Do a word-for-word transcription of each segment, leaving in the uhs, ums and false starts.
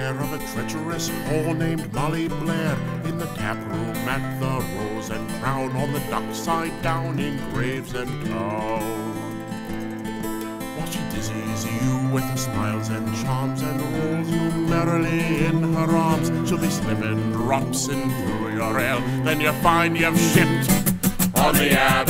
affair of a treacherous whore named Molly Blair in the tap room at the Rose and Crown on the dockside down in Gravesend While she dizzies you with her smiles and charms and rolls you merrily in her arms, she'll be slimming drops into your ale. Then you find you've shipped on the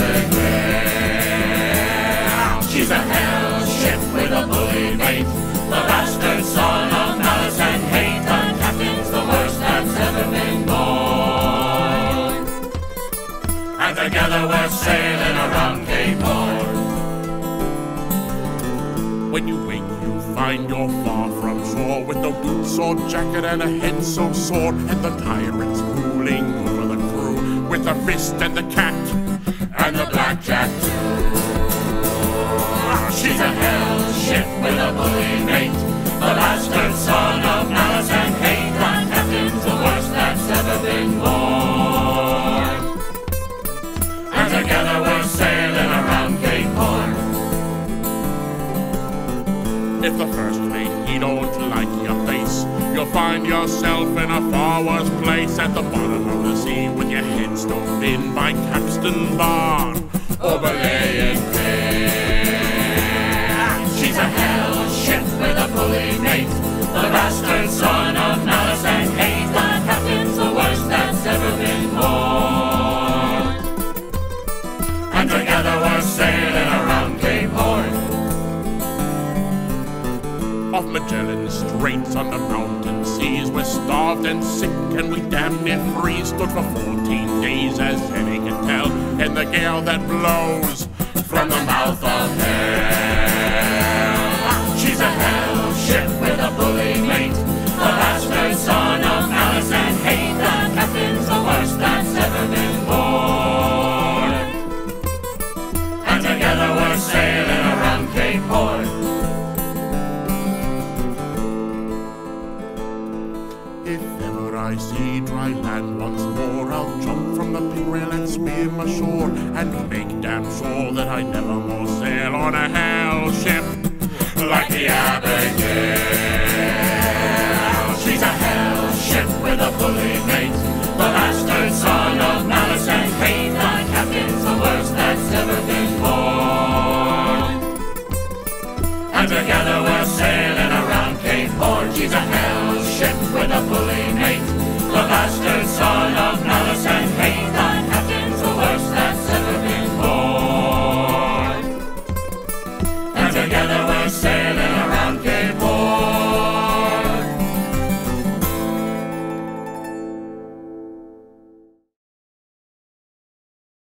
Abigail. She's a hell ship with a bully mate, the bastard son of malice and hate, and captain's the worst that's ever been born. And together we're sailing around Cape Horn. When you wake, you find you're far from shore, with no boots or jacket and a head so sore, and the tyrant's ruling over the crew with the fist and the cat and the blackjack too. She's a hell ship with a bully mate, the bastard son of malice and hate, and captain's the worst that's ever been born. And together we're sailing around Cape Horn. If the first mate, he don't like your face, you'll find yourself in a far worse place, at the bottom of the sea with your head stove in by capstan bar or belaying pin. She's a hell ship with a bully mate, the bastard son of malice and hate, the captain's the worst that's ever been born. And together we're sailing around Cape Horn. Off Magellan Straits on the mountain seas, we're starved and sick and we damn near freeze. Stood for fourteen days, as any can tell, in the gale that blows from the mouth of hell. She's a hell ship with a bully mate, the bastard son of malice and hate, the captain's the worst that's ever been born. And together we're sailing around Cape Horn. If ever I see dry land once more, I'll jump from the pin rail and swim ashore, and make damn sure that I never more sail on a hell ship like the Abigail. She's a hell ship with a bully mate, the bastard son of malice and hate, the captain's the worst that's ever been born. And together we're sailing around Cape Horn. She's a hell ship with a bully mate, the bastard son of malice and hate, the captain's the worst that's ever been born. And together